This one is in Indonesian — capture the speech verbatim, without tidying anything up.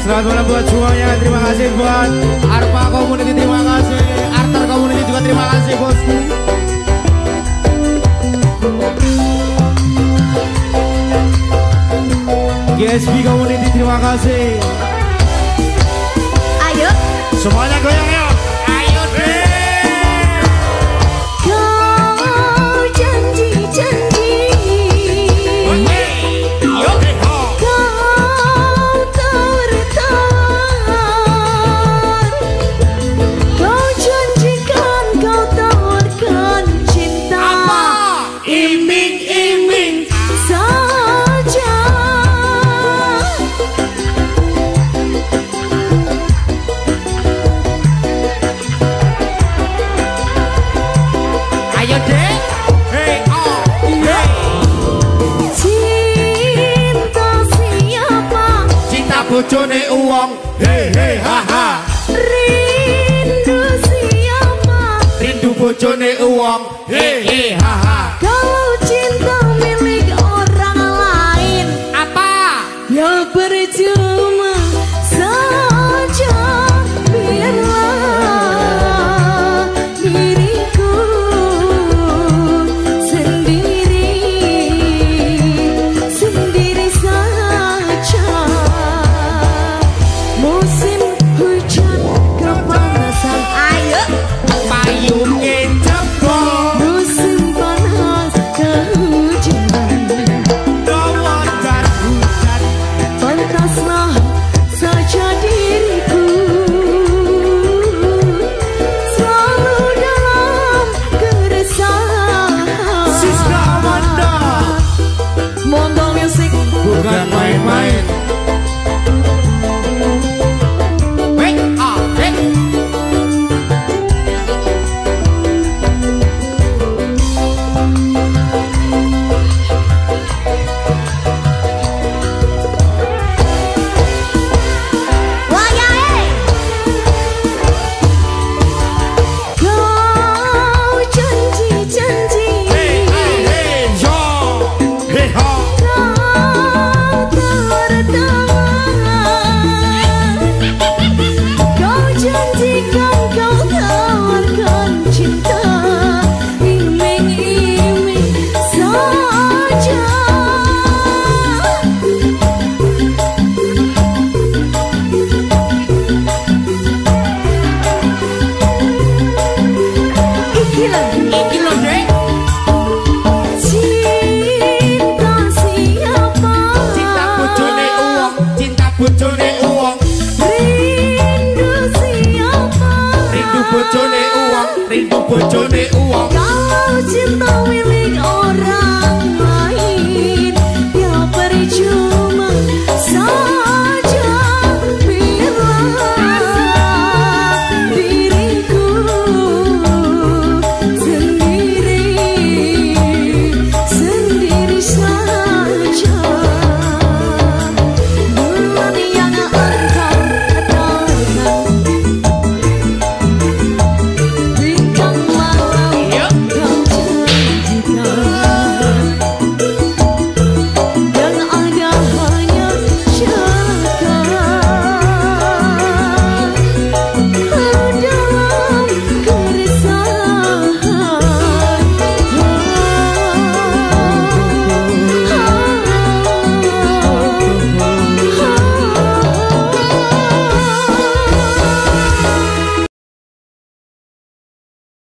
Selamat malam buat semuanya. Terima kasih buat Arpa Community, terima kasih Arter Community juga terima kasih bosku. G S B Community terima kasih. Ayo semuanya goyang yuk. Ayo deh. Kau janji-janji bojone uang, hei hei ha ha. Rindu siapa? Rindu bojone uang, hei hei ha ha. Kalau cinta milik orang lain, apa? Ya percuma saja. Biarlah diriku sendiri, sendiri saja. Musim hujan kepanasan, ayo payungnya jebol. Musim panas kehujanan, Dawan dan hujan. pantaslah saja diriku selalu dalam keresahan. Siska Amanda, Mondo Music bukan main-main. Bojone uang, rindu bojone uang. Kalau cinta milik